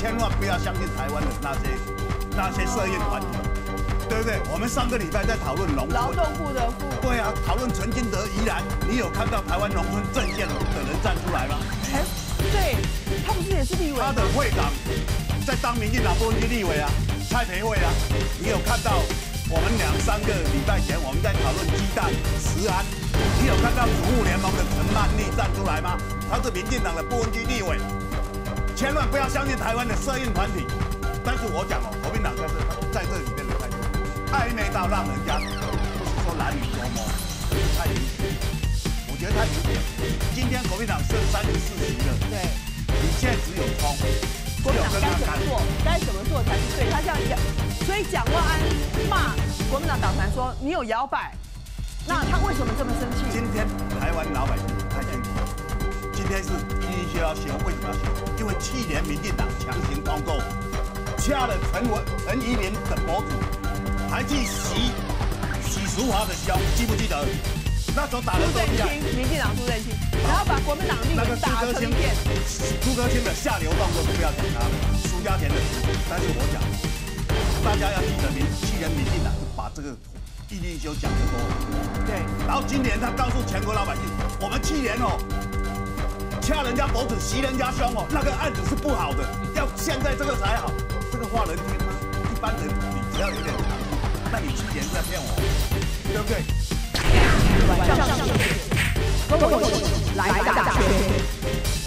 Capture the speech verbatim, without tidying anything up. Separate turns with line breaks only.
千万不要相信台湾的那些那些社运团体，对不对？我们上个礼拜在讨论农村，
劳动部的副
对啊，讨论陈金德宜兰，你有看到台湾农村阵线的人站出来吗？
哎，对，他不是也是立委吗？
他的会长在当民进党不分区立委啊，蔡培慧啊，你有看到？我们两三个礼拜前我们在讨论鸡蛋、食安，你有看到主妇联盟的陈曼丽站出来吗？他是民进党的不分区立委，千万不要相信台湾的社运团体。但是我讲哦，国民党在这在这里面的态度，暧昧到让人家不是说难以捉摸，太明显，我觉得太明显。今天国民党剩三十四席了，
对，
你现在只有冲。
国民党该怎么做？该怎么做才是对？他这样讲，所以蒋万安骂国民党党团说你有摇摆，那他为什么这么生气？
今天台湾老百姓太清楚，今天是一定需要修，为什么要修？因为去年民进党强行通过，掐了陈文陈怡民的脖子，还去洗洗淑华的胸，记不记得？那时候打的
朱正清，民进党朱正清，然后把国民党立委打成一片。
朱科清的下流动作就不要讲他了，苏家田的事。但是我讲，大家要记得，民去年民进党就把这个义利修讲得多。
对。然
后今年他告诉全国老百姓，我们去年哦，掐人家脖子、袭人家胸哦，那个案子是不好的，要现在这个才好。这个话能听吗？一般人你只要有点常识，那你去年在骗我，对不对？
晚上上学，跟我一起来打圈。